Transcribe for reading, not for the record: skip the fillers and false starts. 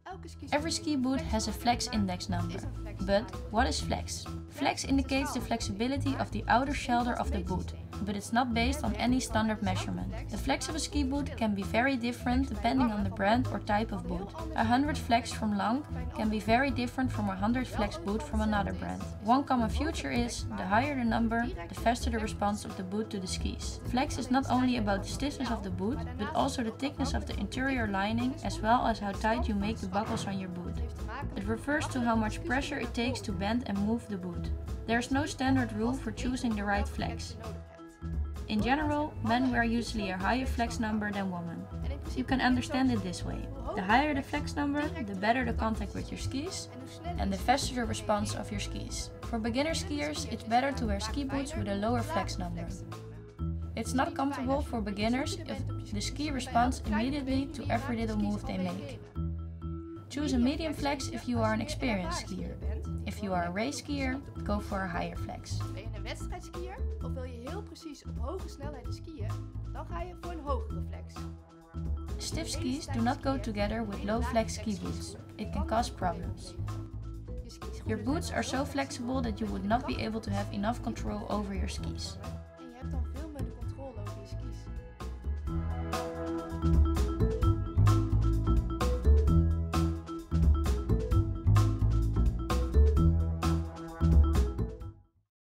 Every ski boot has a flex index number. But what is flex? Flex indicates the flexibility of the outer shoulder of the boot, but it's not based on any standard measurement. The flex of a ski boot can be very different depending on the brand or type of boot. 100 flex from Lang can be very different from 100 flex boot from another brand. One common feature is, the higher the number, the faster the response of the boot to the skis. Flex is not only about the stiffness of the boot, but also the thickness of the interior lining, as well as how tight you make the buckles on your boot. It refers to how much pressure it takes to bend and move the boot. There's no standard rule for choosing the right flex. In general, men wear usually a higher flex number than women. You can understand it this way. The higher the flex number, the better the contact with your skis and the faster the response of your skis. For beginner skiers, it's better to wear ski boots with a lower flex number. It's not comfortable for beginners if the ski responds immediately to every little move they make. Choose a medium flex if you are an experienced skier. If you are a race skier, go for a higher flex. Ben je een wedstrijdskier of wil je heel precies op hoge snelheden skiën, dan ga je voor een hogere flex. Stiff skis do not go together with low flex ski boots. It can cause problems. Your boots are so flexible that you would not be able to have enough control over your skis.